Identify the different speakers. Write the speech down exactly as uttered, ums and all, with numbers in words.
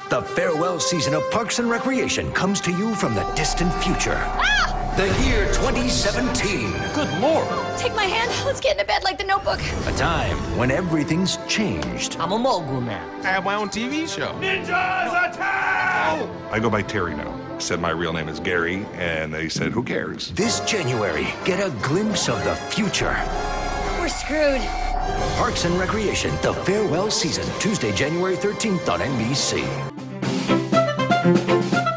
Speaker 1: The farewell season of Parks and Recreation comes to you from the distant future.
Speaker 2: Ah!
Speaker 1: The year twenty seventeen.
Speaker 3: Good Lord.
Speaker 2: Take my hand. Let's get into bed like the Notebook.
Speaker 1: A time when everything's changed.
Speaker 3: I'm a mogul now.
Speaker 4: I have my own T V show.
Speaker 5: Ninjas attack!
Speaker 6: I go by Terry now. Said my real name is Gary, and they said, who cares?
Speaker 1: This January, get a glimpse of the future.
Speaker 2: We're screwed.
Speaker 1: Parks and Recreation, the farewell season, Tuesday, January thirteenth on N B C.